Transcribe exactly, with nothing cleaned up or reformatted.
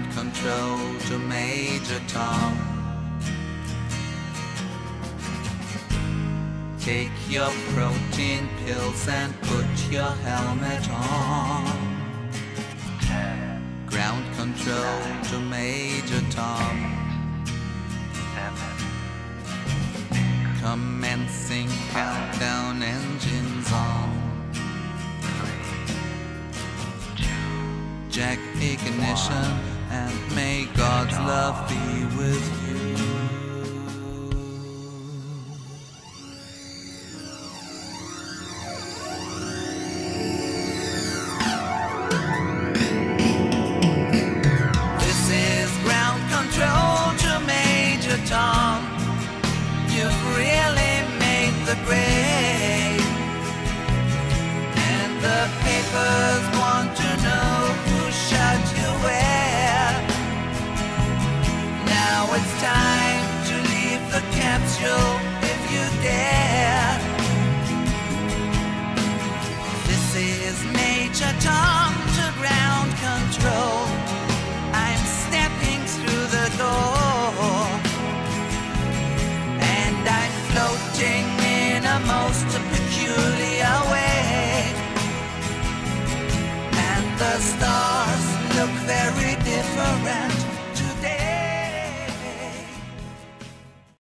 Ground control to Major Tom. Take your protein pills and put your helmet on. Ground control to Major Tom. Commencing countdown, engines on. Jack ignition and may God's love be with you.